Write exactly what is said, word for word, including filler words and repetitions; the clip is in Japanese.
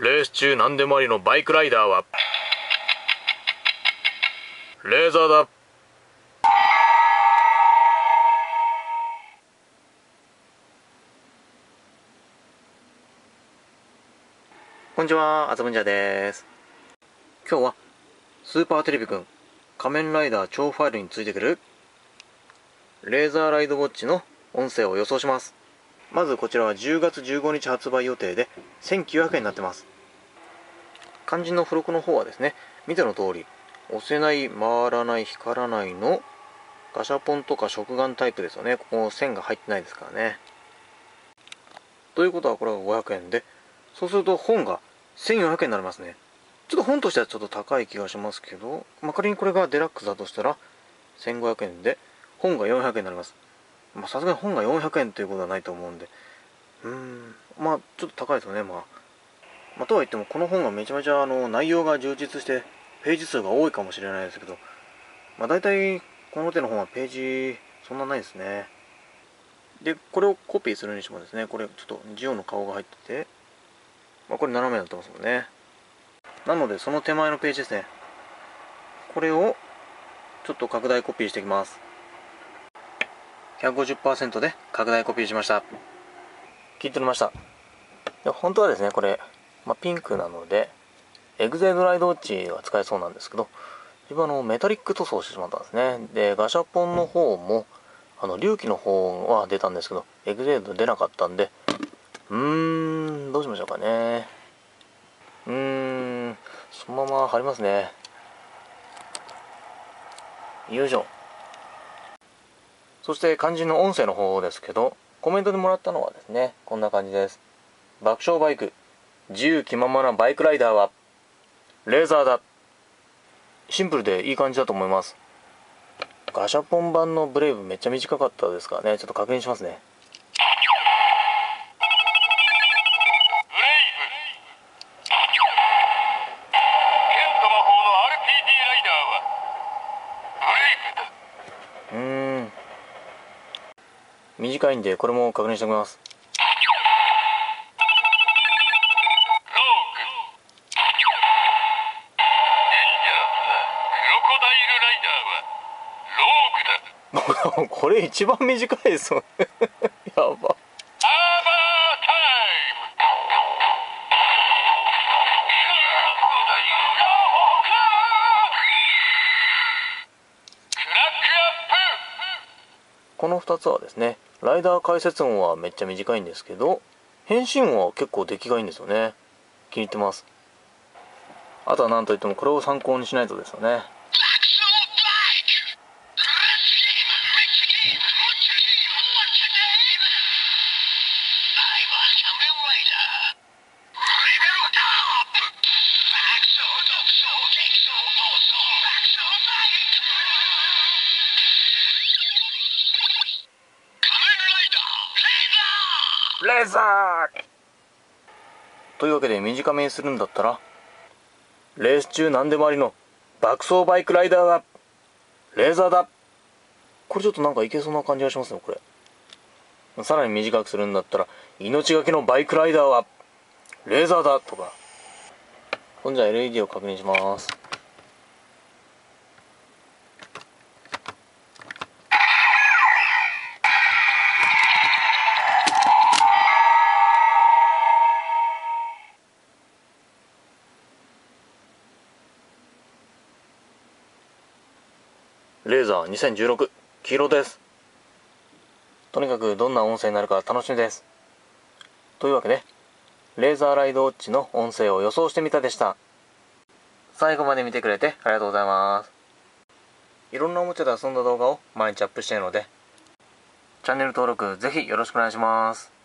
レース中何でもありのバイクライダーはレーザーだ。 こんにちは、あつむんじゃです。今日はスーパーテレビくん仮面ライダー超ファイルについてくるレーザーライドウォッチの音声を予想します。まずこちらはじゅうがつじゅうごにち発売予定でせんきゅうひゃくえんになってます。肝心の付録の方はですね、見ての通り押せない、回らない、光らないのガシャポンとか食玩タイプですよね。ここ線が入ってないですからね。ということはこれがごひゃくえんで、そうすると本がせんよんひゃくえんになりますね。ちょっと本としてはちょっと高い気がしますけど、まあ、仮にこれがデラックスだとしたらせんごひゃくえんで本がよんひゃくえんになります。まあさすがに本がよんひゃくえんということはないと思うんで、うーんまあちょっと高いですよね。まあ、まあ、とはいってもこの本がめちゃめちゃあの内容が充実してページ数が多いかもしれないですけど、まあ大体この手の本はページそんなないですね。でこれをコピーするにしてもですね、これちょっとジオの顔が入ってて、まあ、これ斜めになってますもんね。なのでその手前のページですね、これをちょっと拡大コピーしていきます。 ひゃくごじゅっパーセント で拡大コピーしました。切り取りました。で本当はですねこれ、まあ、ピンクなのでエグゼドライドウォッチが使えそうなんですけど、自分はあのメタリック塗装してしまったんですね。でガシャポンの方もあの隆起の方は出たんですけどエグゼード出なかったんで、うーんどうしましょうかね。うーんそのまま貼りますね。よいしょ。そして肝心の音声の方ですけど、コメントでもらったのはですねこんな感じです。爆笑バイク、自由気ままなバイクライダーはレーザーだ。シンプルでいい感じだと思います。ガシャポン版のブレイブめっちゃ短かったですからね、ちょっと確認しますね。うーん短いんでこれも確認しておきます。これ一番短いですよねやば。このふたつはですね、ライダー解説音はめっちゃ短いんですけど、変身音は結構出来がいいんですよね。気に入ってます。あとは何といってもこれを参考にしないとですよね。レーザーというわけで短めにするんだったら、レース中何でもありの爆走バイクライダーはレーザーだ。これちょっとなんかいけそうな感じがしますね。これさらに短くするんだったら、命がけのバイクライダーはレーザーだとか。ほんじゃ エルイーディー を確認します。レーザーにせんじゅうろく黄色です。とにかくどんな音声になるか楽しみです。というわけでレーザーライドウォッチの音声を予想してみたでした。最後まで見てくれてありがとうございます。いろんなおもちゃで遊んだ動画を毎日アップしているので、チャンネル登録ぜひよろしくお願いします。